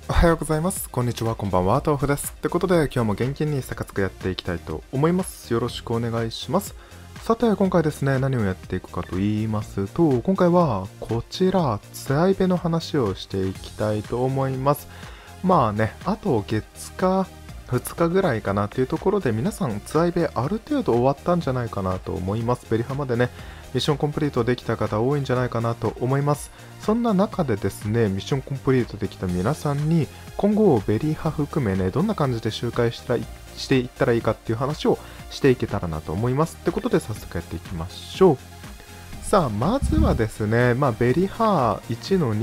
おはようございます。こんにちは。こんばんは。豆腐です。ってことで、今日も元気にサクサクやっていきたいと思います。よろしくお願いします。さて、今回ですね、何をやっていくかと言いますと、今回はこちら、つあいべの話をしていきたいと思います。まあね、あと月か2日ぐらいかなっていうところで、皆さん、つあいべある程度終わったんじゃないかなと思います。ベリハマでね、ミッションコンプリートできた方多いんじゃないかなと思います。そんな中でですね、ミッションコンプリートできた皆さんに、今後ベリー派含めね、どんな感じで周回していったらいいかっていう話をしていけたらなと思います。ってことで早速やっていきましょう。さあ、まずはですね、ベリハ1の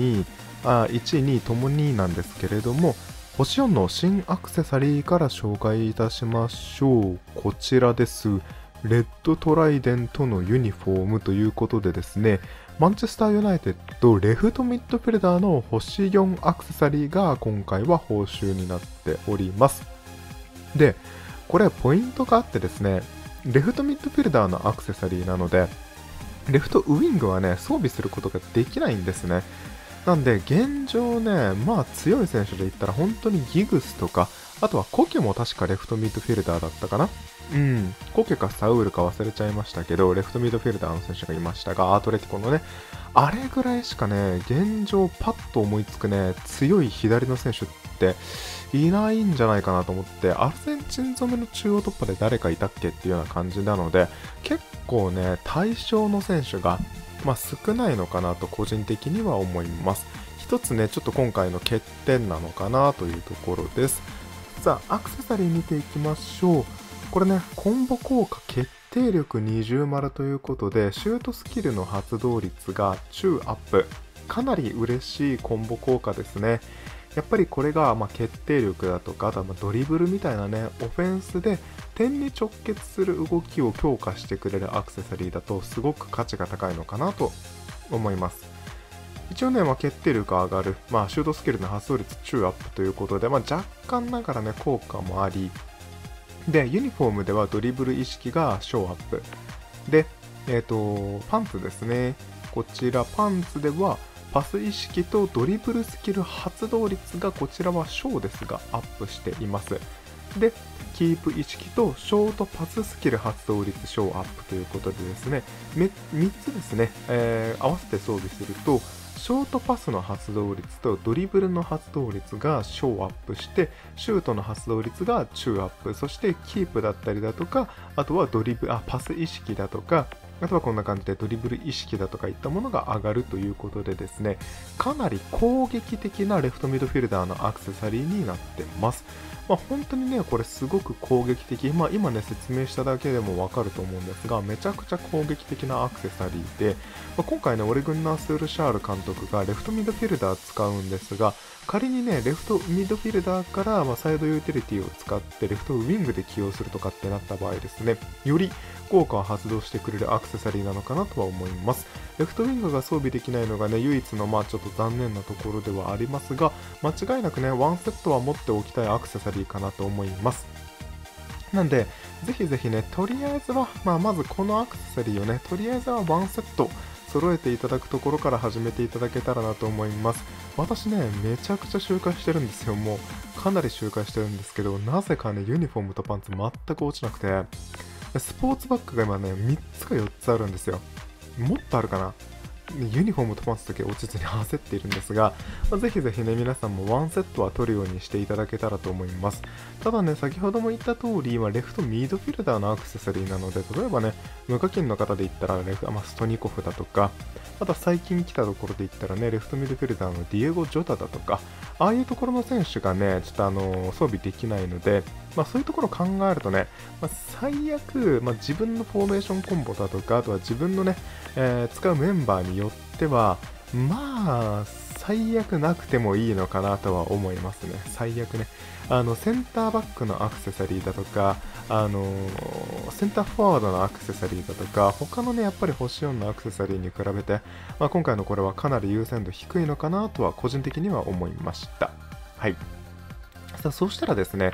2、1、2ともになんですけれども、星4の新アクセサリーから紹介いたしましょう。こちらです。レッドトライデントのユニフォームということでですね、マンチェスターユナイテッドレフトミッドフィルダーの星4アクセサリーが今回は報酬になっております。で、これポイントがあってですね、レフトミッドフィルダーのアクセサリーなので、レフトウィングはね、装備することができないんですね。なんで、現状ね、強い選手で言ったら本当にギグスとか、あとはコケも確かレフトミッドフィルダーだったかな。コケかサウールか忘れちゃいましたけど、レフトミッドフィルダーの選手がいましたが、アートレティコのね、あれぐらいしかね、現状パッと思いつくね、強い左の選手っていないんじゃないかなと思って、アルゼンチン染めの中央突破で誰かいたっけっていうような感じなので、結構ね、対象の選手が、少ないのかなと個人的には思います。一つね、ちょっと今回の欠点なのかなというところです。さあ、アクセサリー見ていきましょう。これね、コンボ効果決定力20丸ということで、シュートスキルの発動率が中アップ。かなり嬉しいコンボ効果ですね。やっぱりこれが決定力だとか、あとはドリブルみたいなね、オフェンスで点に直結する動きを強化してくれるアクセサリーだとすごく価値が高いのかなと思います。一応ね、決定力上がる、シュートスキルの発動率中アップということで、若干ながらね、効果もあり、で、ユニフォームではドリブル意識が小アップ。で、パンツですね。こちら、パンツでは、パス意識とドリブルスキル発動率がこちらは小ですがアップしています。で、キープ意識とショートパススキル発動率小アップということでですね、3つですね、合わせて装備すると、ショートパスの発動率とドリブルの発動率が小アップして、シュートの発動率が中アップ、そしてキープだったりだとか、あとはパス意識だとか、あとはこんな感じでドリブル意識だとかいったものが上がるということでですね、かなり攻撃的なレフトミッドフィルダーのアクセサリーになってます。本当にね、これすごく攻撃的。今ね、説明しただけでもわかると思うんですが、めちゃくちゃ攻撃的なアクセサリーで、今回ね、オレグンナー・スールシャール監督がレフトミッドフィルダー使うんですが、仮にね、レフトミッドフィルダーからサイドユーティリティを使ってレフトウィングで起用するとかってなった場合ですね、より効果を発動してくれるアクセサリーなのかなとは思います。レフトウィングが装備できないのがね、唯一のちょっと残念なところではありますが、間違いなくね、ワンセットは持っておきたいアクセサリーかなと思います。なんで、ぜひぜひね、とりあえずは、まずこのアクセサリーをね、とりあえずはワンセット揃えていただくところから始めていただけたらなと思います。私ね、めちゃくちゃ周回してるんですよ。もう、かなり周回してるんですけど、なぜかね、ユニフォームとパンツ全く落ちなくて、スポーツバッグが今ね、3つか4つあるんですよ。もっとあるかな。ユニフォームとパンツだけ落ちずに焦っているんですが、ぜひぜひね、皆さんもワンセットは取るようにしていただけたらと思います。ただね、先ほども言った通り、レフトミードフィルダーのアクセサリーなので、例えばね、無課金の方で言ったらストニコフだとか、あとは最近来たところで言ったらね、レフトミードフィルダーのディエゴ・ジョタだとか、ああいうところの選手がね、ちょっと装備できないので、そういうところを考えるとね、最悪、自分のフォーメーションコンボだとか、あとは自分のね、使うメンバーによっては、最悪なくてもいいのかなとは思いますね。最悪ね。センターバックのアクセサリーだとか、センターフォワードのアクセサリーだとか、他のね、やっぱり星4のアクセサリーに比べて、今回のこれはかなり優先度低いのかなとは個人的には思いました。はい。さあ、そうしたらですね、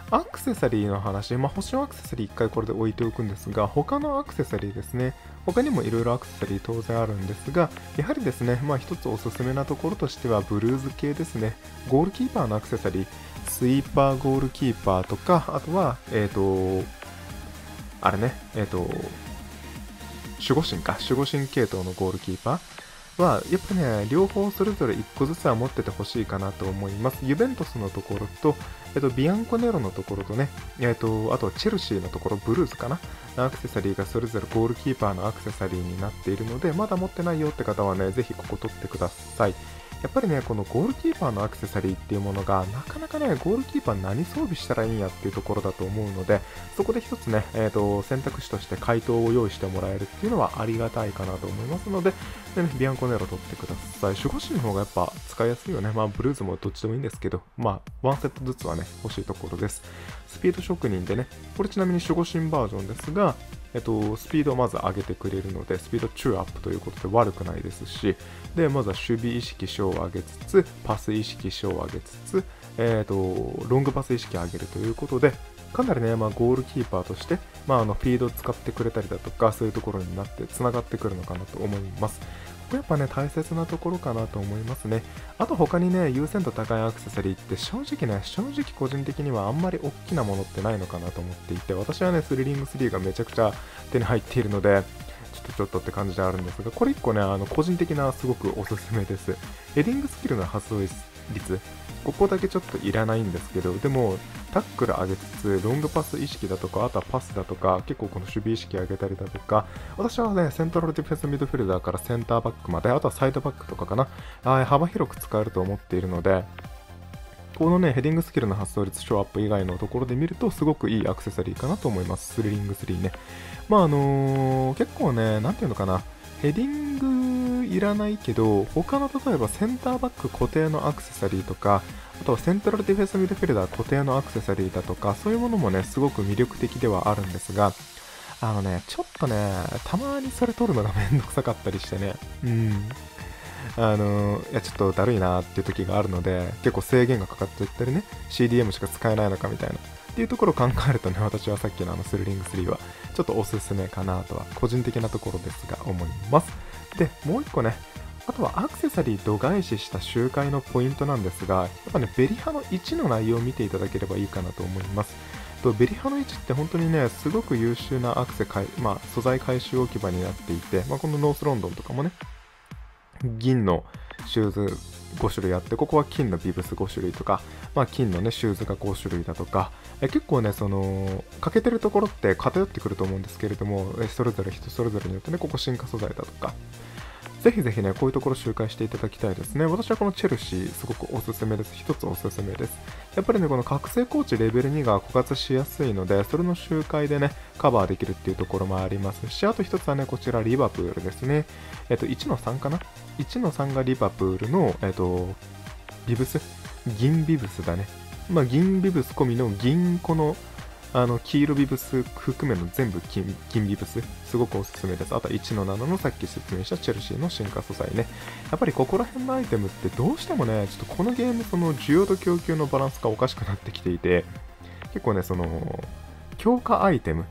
アクセサリーの話、星のアクセサリー1回これで置いておくんですが、他のアクセサリーですね。他にもいろいろアクセサリー当然あるんですが、やはりですね、一つおすすめなところとしては、ブルーズ系ですね。ゴールキーパーのアクセサリー、スイーパーゴールキーパーとか、あとは、あれね、守護神系統のゴールキーパー。はやっぱね、両方それぞれ1個ずつは持っててほしいかなと思います。ユベントスのところと、ビアンコネロのところとね、あとはチェルシーのところ、ブルーズかなアクセサリーがそれぞれゴールキーパーのアクセサリーになっているので、まだ持ってないよって方はね、ぜひここ取ってください。やっぱりね、このゴールキーパーのアクセサリーっていうものが、なかなかね、ゴールキーパー何装備したらいいんやっていうところだと思うので、そこで一つね、選択肢として回答を用意してもらえるっていうのはありがたいかなと思いますので、ビアンコネロ取ってください。守護神の方がやっぱ使いやすいよね。ブルーズもどっちでもいいんですけど、ワンセットずつはね、欲しいところです。スピード職人でね、これちなみに守護神バージョンですが、スピードをまず上げてくれるので、スピード中アップということで悪くないですし、で、まずは守備意識小を上げつつ、パス意識小を上げつつ、ロングパス意識を上げるということで、かなりね、ゴールキーパーとして、フィードを使ってくれたりだとか、そういうところになって繋がってくるのかなと思います。これやっぱね、大切なところかなと思いますね。あと他にね、優先度高いアクセサリーって正直個人的にはあんまり大きなものってないのかなと思っていて、私はね、スリリング3がめちゃくちゃ手に入っているので、ちょっとって感じであるんですが、これ1個ね、個人的なすごくおすすめです。ヘディングスキルの発動率、ここだけちょっといらないんですけど、でも、タックル上げつつ、ロングパス意識だとか、あとはパスだとか、結構この守備意識上げたりだとか、私はね、セントラルディフェンスミッドフィルダーからセンターバックまで、あとはサイドバックとかかな、幅広く使えると思っているので、このね、ヘディングスキルの発動率、ショーアップ以外のところで見ると、すごくいいアクセサリーかなと思います。スリリング3ね。結構ね、なんていうのかな、ヘディングいらないけど、他の例えばセンターバック固定のアクセサリーとか、あとはセントラルディフェンスミッドフィルダー固定のアクセサリーだとか、そういうものもね、すごく魅力的ではあるんですが、ちょっとね、たまにそれ取るのがめんどくさかったりしてね、いやちょっとだるいなっていう時があるので、結構制限がかかっていったりね、CDM しか使えないのかみたいな。っていうところを考えるとね、私はさっきのスリリング3はちょっとおすすめかなとは個人的なところですが思います。で、もう一個ね、あとはアクセサリー度外視した周回のポイントなんですが、やっぱね、ベリハの1の内容を見ていただければいいかなと思います。ベリハの1って本当にね、すごく優秀なアクセ素材回収置き場になっていて、このノースロンドンとかもね、銀のシューズ5種類あって、ここは金のビブス5種類とか、金のね、シューズが5種類だとか、結構ね、欠けてるところって偏ってくると思うんですけれども、それぞれ人それぞれによってね、ここ進化素材だとか、ぜひぜひね、こういうところ周回していただきたいですね。私はこのチェルシー、すごくおすすめです。一つおすすめです。やっぱりね、この覚醒コーチレベル2が枯渇しやすいので、それの周回でね、カバーできるっていうところもありますし、あと一つはね、こちらリバプールですね。1の3かな ?1 の3がリバプールの、ビブス銀ビブスだね。銀ビブス込みの銀この黄色ビブス含めの全部金ビブス、すごくおすすめです。あと1の7のさっき説明したチェルシーの進化素材ね。やっぱりここら辺のアイテムってどうしてもね、ちょっとこのゲーム需要と供給のバランスがおかしくなってきていて、結構ね、強化アイテム、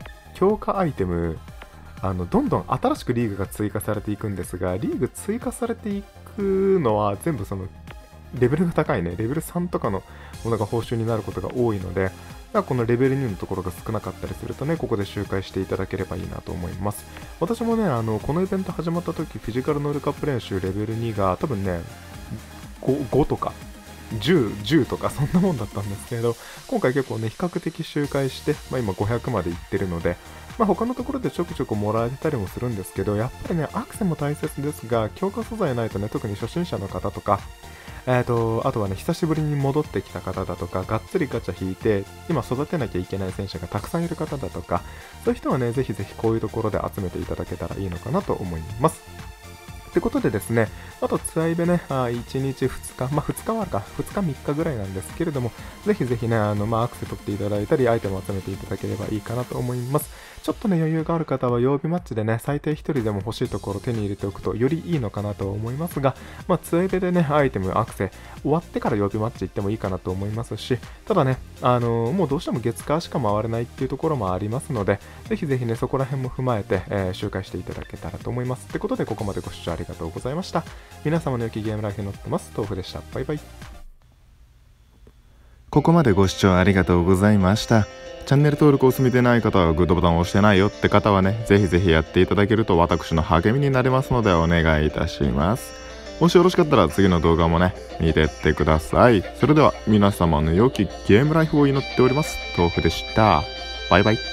どんどん新しくリーグが追加されていくんですが、リーグ追加されていくのは全部レベルが高いね、レベル3とかのものが報酬になることが多いので、このレベル2のところが少なかったりするとね、ここで周回していただければいいなと思います。私もね、このイベント始まった時、フィジカル能力アップ練習レベル2が多分ね、5とか、10とかそんなもんだったんですけれど、今回結構ね、比較的周回して、今500までいってるので、他のところでちょくちょくもらえたりもするんですけど、やっぱりね、アクセも大切ですが、強化素材ないとね、特に初心者の方とか、あとはね、久しぶりに戻ってきた方だとか、がっつりガチャ引いて、今育てなきゃいけない選手がたくさんいる方だとか、そういう人はね、ぜひぜひこういうところで集めていただけたらいいのかなと思います。 ってことでですね、あとツアイベね、1日2日、2日はあるか、2日3日ぐらいなんですけれども、ぜひぜひね、アクセ取っていただいたり、アイテムを集めていただければいいかなと思います。ちょっとね、余裕がある方は曜日マッチでね、最低1人でも欲しいところを手に入れておくとよりいいのかなと思いますが、ツアイベでね、アイテム、アクセ、終わってから曜日マッチ行ってもいいかなと思いますし、ただね、もうどうしても月火しか回れないっていうところもありますので、ぜひぜひね、そこら辺も踏まえて、周回していただけたらと思います。ってことで、ここまでご視聴ありがとうございました。皆様の良きゲームライフに乗ってます。豆腐でした。バイバイ。 ここまでご視聴ありがとうございました。チャンネル登録を済みでない方はグッドボタンを押してないよって方はね、ぜひぜひやっていただけると私の励みになりますのでお願いいたします。もしよろしかったら次の動画もね、見てってください。それでは皆様の良きゲームライフを祈っております。豆腐でした。バイバイ。